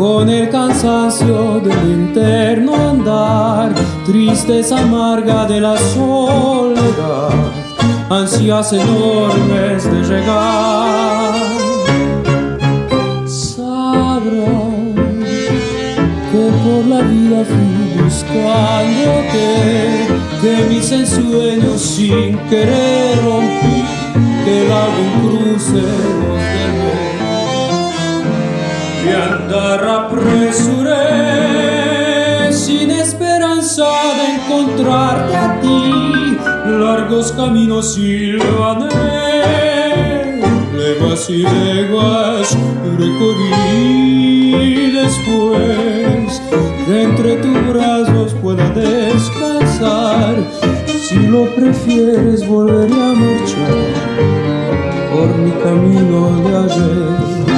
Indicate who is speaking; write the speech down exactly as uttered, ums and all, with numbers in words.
Speaker 1: con el cansancio del interno andar, tristeza amarga de la soledad, ansias enormes de llegar. Sabrás que por la vida fui buscándote, que mis ensueños sin querer rompí, que el algún cruce nos dejó. Y andar apresuré sin esperanza de encontrarte a ti, largos caminos silvané, leguas y leguas recorrí. Después de entre tus brazos pueda descansar, si lo prefieres volveré a marchar por mi camino de ayer.